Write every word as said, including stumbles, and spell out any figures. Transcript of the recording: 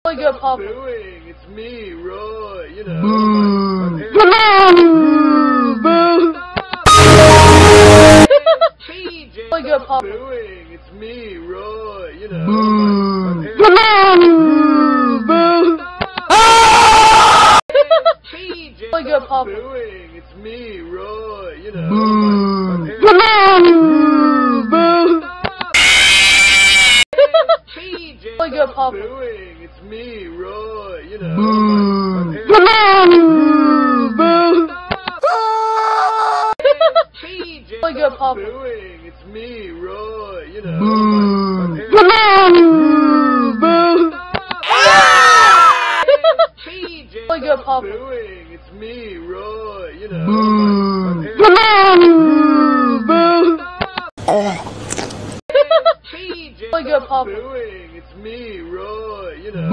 Really good, Papa. Booing, it's me, Roy, you know. Boo. Boo. Really good, Papa. Booing, it's me, Roy, you know. Boo. Boo. Really good, Papa. Booing, it's me, Roy, you know. Boo. Boo. Really good, Papa. Booing, it's me, Roy, you know. Boo. Boo. Really good, Papa. Booing, it's me, Roy, you know. Boo. Boo. Really good, Papa. Booing, it's me, Roy, you know. Boo. Boo. Really good, Papa. Booing, it's me, Roy, you know.